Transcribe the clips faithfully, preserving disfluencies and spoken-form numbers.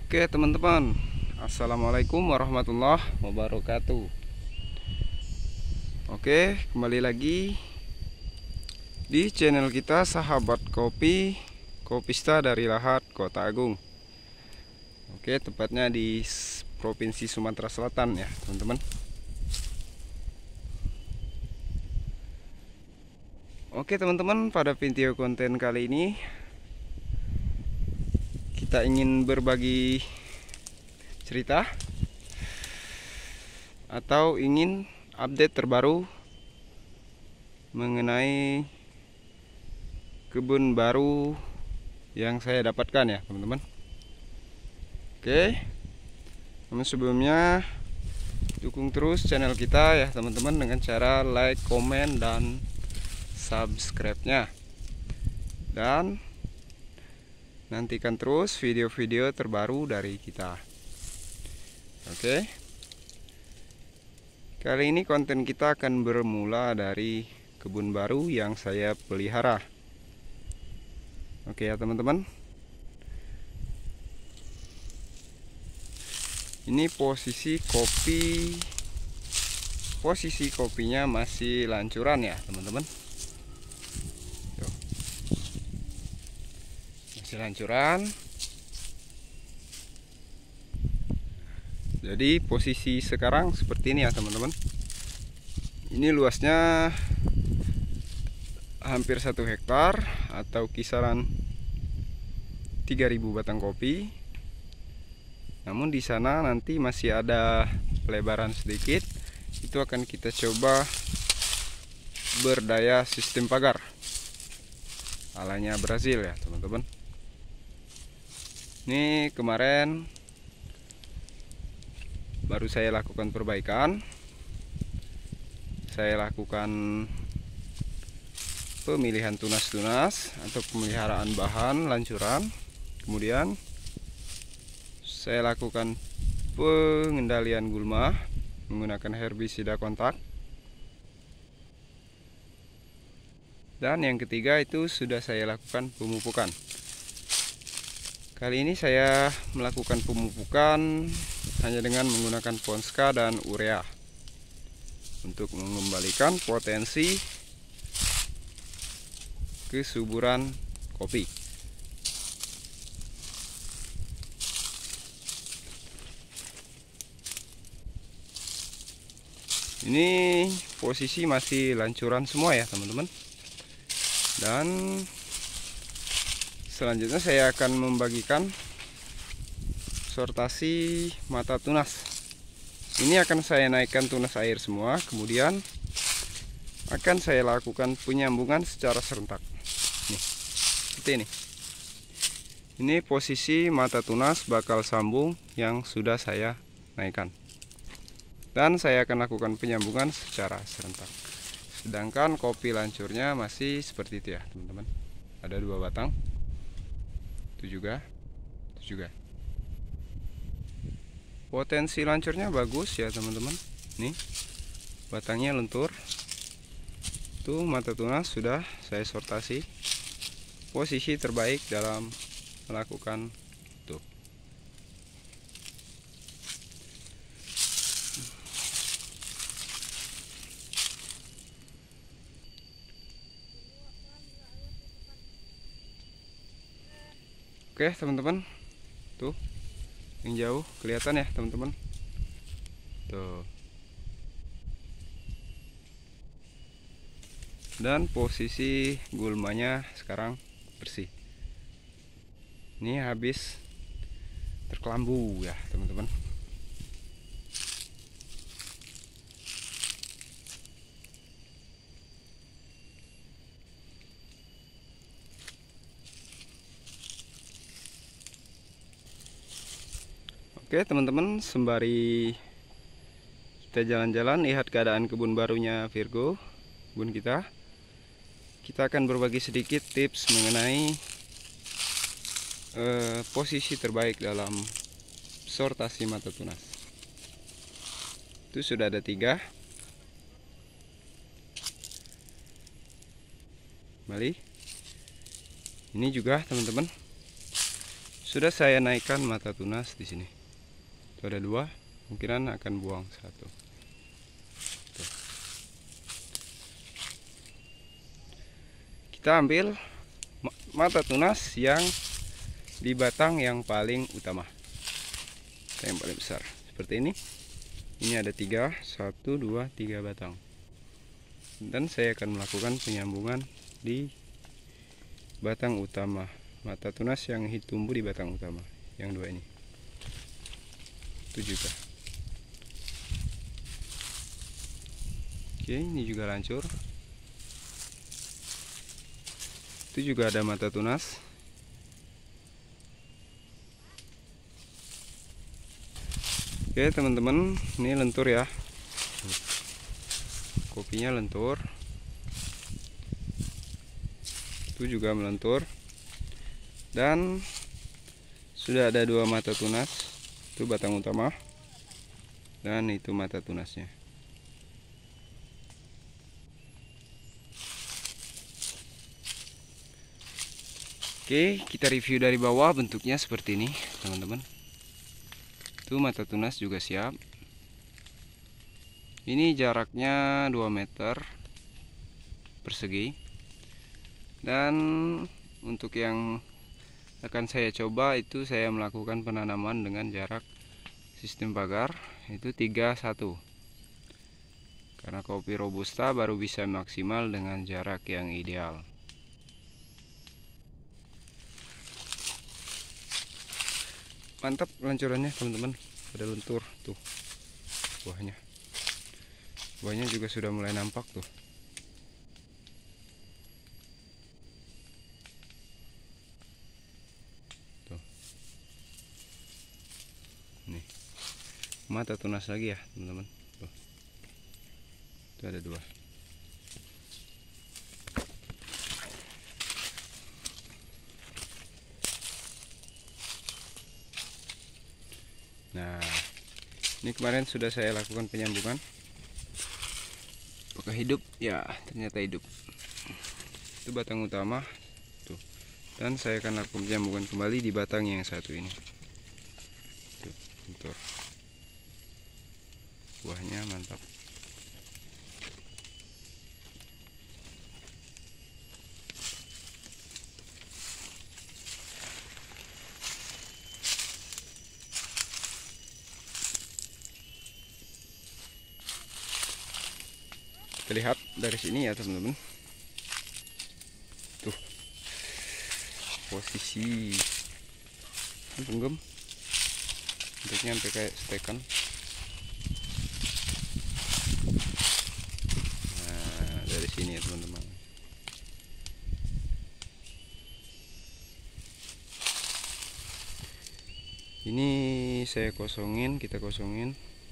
Oke teman-teman, assalamualaikum warahmatullahi wabarakatuh. Oke, kembali lagi di channel kita Sahabat Kopi Kopista dari Lahat, Kota Agung. Oke, tepatnya di Provinsi Sumatera Selatan ya teman-teman. Oke teman-teman, pada video konten kali ini kita ingin berbagi cerita atau ingin update terbaru mengenai kebun baru yang saya dapatkan ya teman-teman. Oke, namun sebelumnya dukung terus channel kita ya teman-teman dengan cara like, komen, dan subscribe-nya, dan nantikan terus video-video terbaru dari kita. Oke, kali ini konten kita akan bermula dari kebun baru yang saya pelihara. Oke ya teman-teman, ini posisi kopi posisi kopinya masih lancuran ya teman-teman. Masih lancuran. Jadi posisi sekarang seperti ini ya teman-teman. Ini luasnya hampir satu hektar atau kisaran tiga ribu batang kopi. Namun di sana nanti masih ada pelebaran sedikit. Itu akan kita coba berdaya sistem pagar alanya Brazil ya teman-teman. Ini kemarin baru saya lakukan perbaikan. Saya lakukan pemilihan tunas-tunas atau pemeliharaan bahan lancuran. Kemudian saya lakukan pengendalian gulma menggunakan herbisida kontak. Dan yang ketiga itu sudah saya lakukan pemupukan. Kali ini saya melakukan pemupukan hanya dengan menggunakan Ponska dan urea untuk mengembalikan potensi kesuburan kopi. Ini posisi masih lancuran semua ya teman-teman. Dan selanjutnya saya akan membagikan sortasi mata tunas. Ini akan saya naikkan tunas air semua, kemudian akan saya lakukan penyambungan secara serentak. Nih, seperti ini. Ini posisi mata tunas bakal sambung yang sudah saya naikkan. Dan saya akan lakukan penyambungan secara serentak. Sedangkan kopi lancurnya masih seperti itu ya teman-teman. Ada dua batang. Itu juga, itu juga. Potensi lancurnya bagus ya teman-teman. Nih, batangnya lentur. Tuh mata tunas sudah saya sortasi. Posisi terbaik dalam melakukan tuh. Oke teman-teman, tuh yang jauh kelihatan ya teman-teman. Tuh. Dan posisi gulmanya sekarang bersih. Ini habis terkelambu ya teman-teman. Oke teman-teman, sembari kita jalan-jalan lihat keadaan kebun barunya Virgo, kebun kita, kita akan berbagi sedikit tips mengenai eh, posisi terbaik dalam sortasi mata tunas. Itu sudah ada tiga. Kembali. Ini juga teman-teman Sudah saya naikkan mata tunas di sini. Itu ada dua, kemungkinan akan buang satu. Tuh. Kita ambil mata tunas yang di batang yang paling utama, yang paling besar. Seperti ini. Ini ada tiga, satu, dua, tiga batang. Dan saya akan melakukan penyambungan di batang utama. Mata tunas yang tumbuh di batang utama, yang dua ini. Itu juga. Oke, ini juga lancur. Itu juga ada mata tunas. Oke teman-teman, ini lentur ya. Kopinya lentur. Itu juga melentur. Dan sudah ada dua mata tunas. Itu batang utama. Dan itu mata tunasnya. Oke, kita review dari bawah, bentuknya seperti ini teman-teman. Itu mata tunas juga siap. Ini jaraknya dua meter persegi. Dan untuk yang akan saya coba itu saya melakukan penanaman dengan jarak sistem pagar itu tiga satu. Karena kopi robusta baru bisa maksimal dengan jarak yang ideal. Mantap lancurannya teman-teman, ada lentur tuh buahnya. Buahnya juga sudah mulai nampak tuh. Tuh. Nih. Mata tunas lagi ya, teman-teman. Tuh. Itu ada dua. Nah, ini kemarin sudah saya lakukan penyambungan. Apakah hidup? Ya, ternyata hidup. Itu batang utama. Tuh. Dan saya akan lakukan penyambungan kembali di batang yang satu ini. Tuh, bentur. Buahnya mantap. Terlihat dari sini ya teman-teman. Tuh posisi penggem bentuknya sampai kayak stekan. Nah dari sini ya teman-teman. Ini saya kosongin, kita kosongin.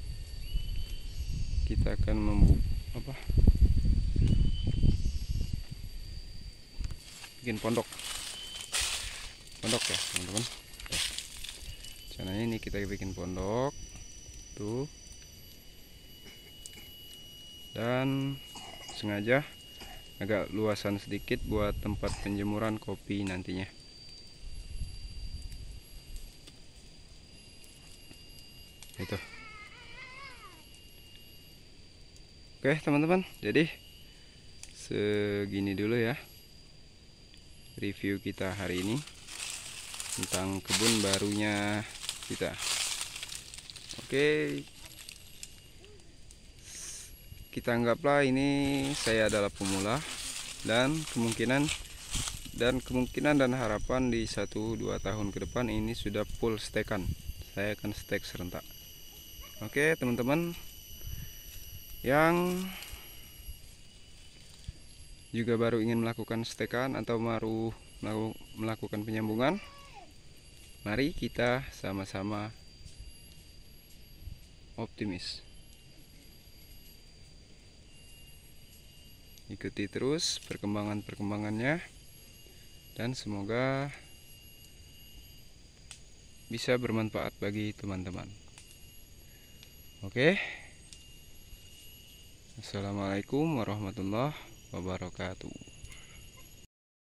Kita akan membuka apa? Bikin pondok. Pondok ya, teman-teman. Caranya ini kita bikin pondok. Tuh. Dan sengaja agak luasan sedikit buat tempat penjemuran kopi nantinya. Itu. Oke teman-teman, jadi segini dulu ya review kita hari ini tentang kebun barunya kita. Oke, kita anggaplah ini saya adalah pemula dan kemungkinan dan kemungkinan dan harapan di satu dua tahun ke depan ini sudah full stekan. Saya akan stek serentak. Oke teman-teman yang juga baru ingin melakukan stekan atau baru melakukan penyambungan, mari kita sama-sama optimis. Ikuti terus perkembangan-perkembangannya dan semoga bisa bermanfaat bagi teman-teman. Oke. Assalamualaikum warahmatullahi wabarakatuh.